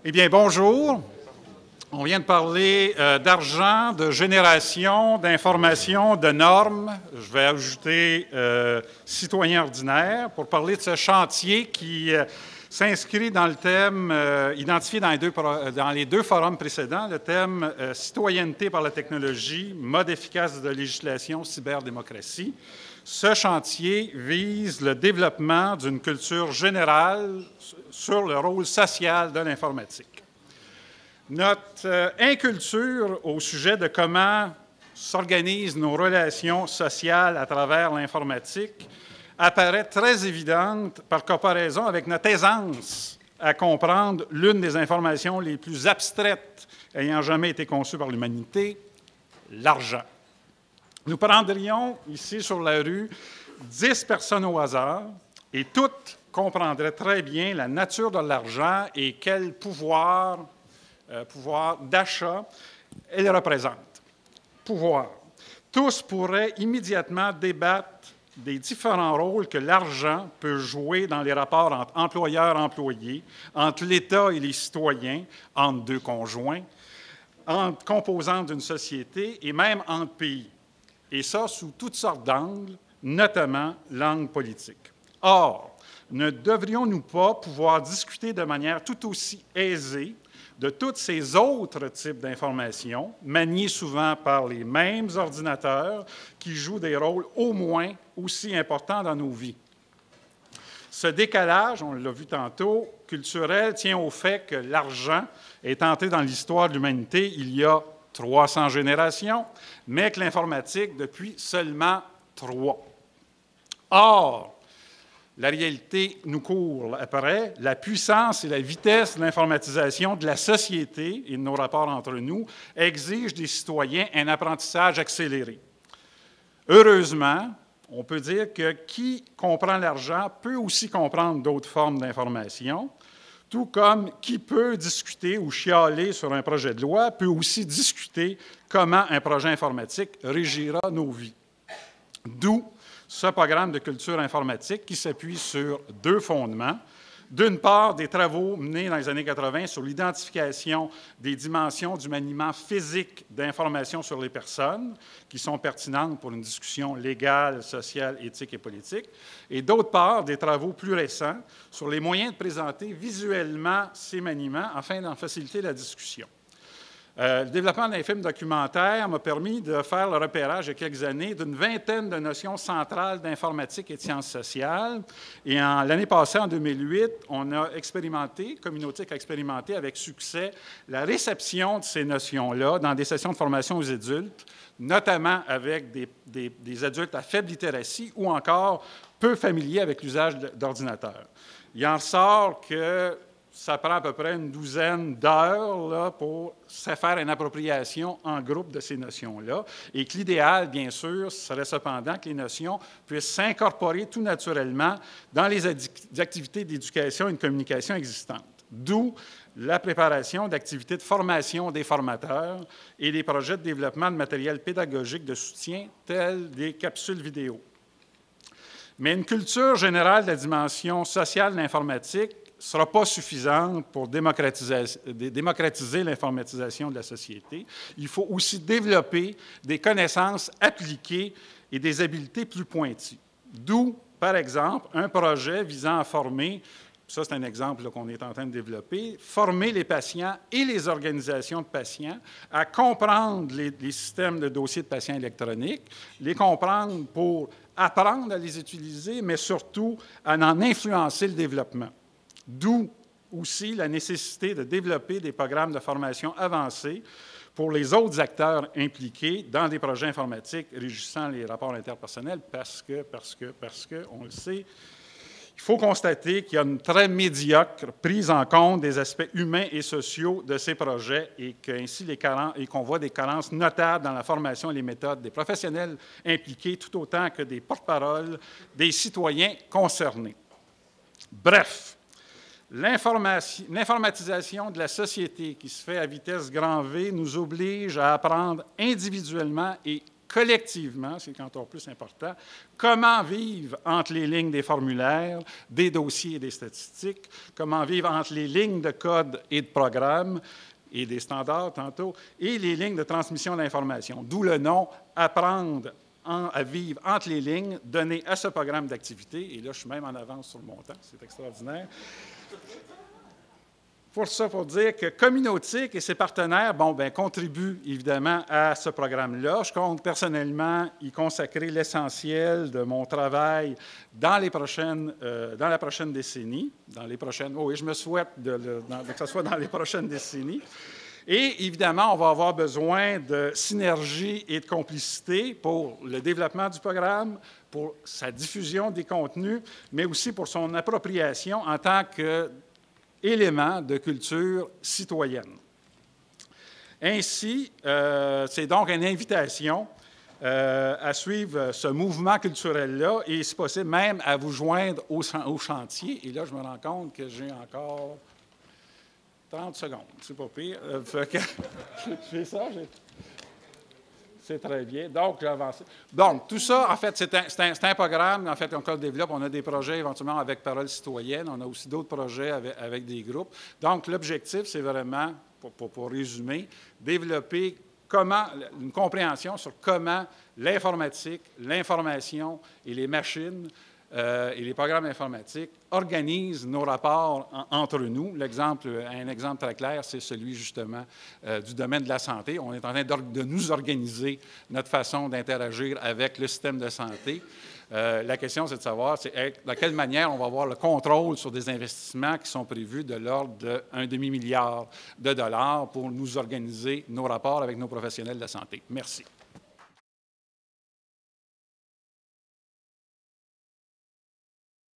Eh bien, bonjour. On vient de parler d'argent, de génération, d'information, de normes. Je vais ajouter citoyen ordinaire pour parler de ce chantier qui s'inscrit dans le thème identifié dans les deux forums précédents, le thème citoyenneté par la technologie, mode efficace de législation, cyberdémocratie. Ce chantier vise le développement d'une culture générale sur le rôle social de l'informatique. Notre inculture au sujet de comment s'organisent nos relations sociales à travers l'informatique apparaît très évidente par comparaison avec notre aisance à comprendre l'une des informations les plus abstraites ayant jamais été conçues par l'humanité, l'argent. Nous prendrions ici sur la rue 10 personnes au hasard et toutes comprendraient très bien la nature de l'argent et quel pouvoir d'achat elle représente. Pouvoir. Tous pourraient immédiatement débattre des différents rôles que l'argent peut jouer dans les rapports entre employeurs-employés, entre l'État et les citoyens, entre deux conjoints, entre composantes d'une société et même entre pays. Et ça sous toutes sortes d'angles, notamment l'angle politique. Or, ne devrions-nous pas pouvoir discuter de manière tout aussi aisée de tous ces autres types d'informations, maniés souvent par les mêmes ordinateurs, qui jouent des rôles au moins aussi importants dans nos vies? Ce décalage, on l'a vu tantôt, culturel, tient au fait que l'argent est entré dans l'histoire de l'humanité il y a 300 générations, mais que l'informatique depuis seulement 3. Or, la réalité nous court après. La puissance et la vitesse de l'informatisation de la société et de nos rapports entre nous exigent des citoyens un apprentissage accéléré. Heureusement, on peut dire que qui comprend l'argent peut aussi comprendre d'autres formes d'information, tout comme qui peut discuter ou chialer sur un projet de loi peut aussi discuter comment un projet informatique régira nos vies. D'où ce programme de culture informatique qui s'appuie sur deux fondements. D'une part, des travaux menés dans les années 80 sur l'identification des dimensions du maniement physique d'informations sur les personnes, qui sont pertinentes pour une discussion légale, sociale, éthique et politique. Et d'autre part, des travaux plus récents sur les moyens de présenter visuellement ces maniements afin d'en faciliter la discussion. Le développement d'un film documentaire m'a permis de faire le repérage il y a quelques années d'une vingtaine de notions centrales d'informatique et de sciences sociales. Et l'année passée, en 2008, on a expérimenté, Communautique a expérimenté avec succès la réception de ces notions-là dans des sessions de formation aux adultes, notamment avec des adultes à faible littératie ou encore peu familiers avec l'usage d'ordinateurs. Il en ressort que ça prend à peu près une douzaine d'heures pour se faire une appropriation en groupe de ces notions-là, et que l'idéal, bien sûr, serait cependant que les notions puissent s'incorporer tout naturellement dans les activités d'éducation et de communication existantes. D'où la préparation d'activités de formation des formateurs et des projets de développement de matériel pédagogique de soutien, tels des capsules vidéo. Mais une culture générale de la dimension sociale de l'informatique ne sera pas suffisante pour démocratiser l'informatisation de la société. Il faut aussi développer des connaissances appliquées et des habiletés plus pointues. D'où, par exemple, un projet visant à former, ça c'est un exemple qu'on est en train de développer, former les patients et les organisations de patients à comprendre les systèmes de dossiers de patients électroniques, les comprendre pour apprendre à les utiliser, mais surtout à en influencer le développement. D'où aussi la nécessité de développer des programmes de formation avancés pour les autres acteurs impliqués dans des projets informatiques régissant les rapports interpersonnels, parce que, on le sait, il faut constater qu'il y a une très médiocre prise en compte des aspects humains et sociaux de ces projets et qu'on voit des carences notables dans la formation et les méthodes des professionnels impliqués, tout autant que des porte-paroles des citoyens concernés. Bref, l'informatisation de la société qui se fait à vitesse grand V nous oblige à apprendre individuellement et collectivement, c'est encore plus important, comment vivre entre les lignes des formulaires, des dossiers et des statistiques, comment vivre entre les lignes de code et de programme, et des standards tantôt, et les lignes de transmission d'informations. D'où le nom « Apprendre à vivre entre les lignes », donné à ce programme d'activité. Et là, je suis même en avance sur le montant, c'est extraordinaire. Pour ça, pour dire que Communautique et ses partenaires contribuent évidemment à ce programme-là. Je compte personnellement y consacrer l'essentiel de mon travail dans la prochaine décennie. Je me souhaite que ce soit dans les prochaines décennies. Et évidemment, on va avoir besoin de synergie et de complicité pour le développement du programme, pour sa diffusion des contenus, mais aussi pour son appropriation en tant qu'élément de culture citoyenne. Ainsi, c'est donc une invitation à suivre ce mouvement culturel-là et, si possible, même à vous joindre au chantier. Et là, je me rends compte que j'ai encore 30 secondes, c'est pas pire. Je fais ça, c'est très bien. Donc, j'ai avancé. Donc, tout ça, en fait, c'est un programme, en fait, qu'on le développe. On a des projets éventuellement avec Parole citoyenne. On a aussi d'autres projets avec des groupes. Donc, l'objectif, c'est vraiment, pour résumer, développer une compréhension sur comment l'informatique, l'information et les machines et les programmes informatiques organisent nos rapports entre nous. Un exemple très clair, c'est celui justement du domaine de la santé. On est en train de nous organiser notre façon d'interagir avec le système de santé. La question, c'est de savoir de quelle manière on va avoir le contrôle sur des investissements qui sont prévus de l'ordre d'1 demi-milliard de dollars pour nous organiser nos rapports avec nos professionnels de la santé. Merci.